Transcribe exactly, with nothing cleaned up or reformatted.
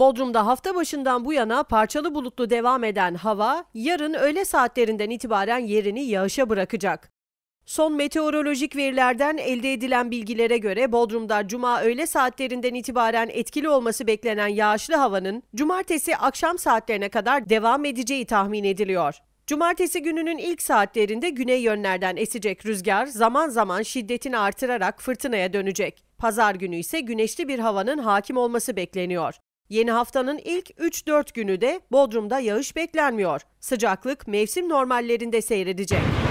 Bodrum'da hafta başından bu yana parçalı bulutlu devam eden hava, yarın öğle saatlerinden itibaren yerini yağışa bırakacak. Son meteorolojik verilerden elde edilen bilgilere göre Bodrum'da cuma öğle saatlerinden itibaren etkili olması beklenen yağışlı havanın cumartesi akşam saatlerine kadar devam edeceği tahmin ediliyor. Cumartesi gününün ilk saatlerinde güney yönlerden esecek rüzgar zaman zaman şiddetini artırarak fırtınaya dönecek. Pazar günü ise güneşli bir havanın hakim olması bekleniyor. Yeni haftanın ilk üç dört günü de Bodrum'da yağış beklenmiyor. Sıcaklık mevsim normallerinde seyredecek.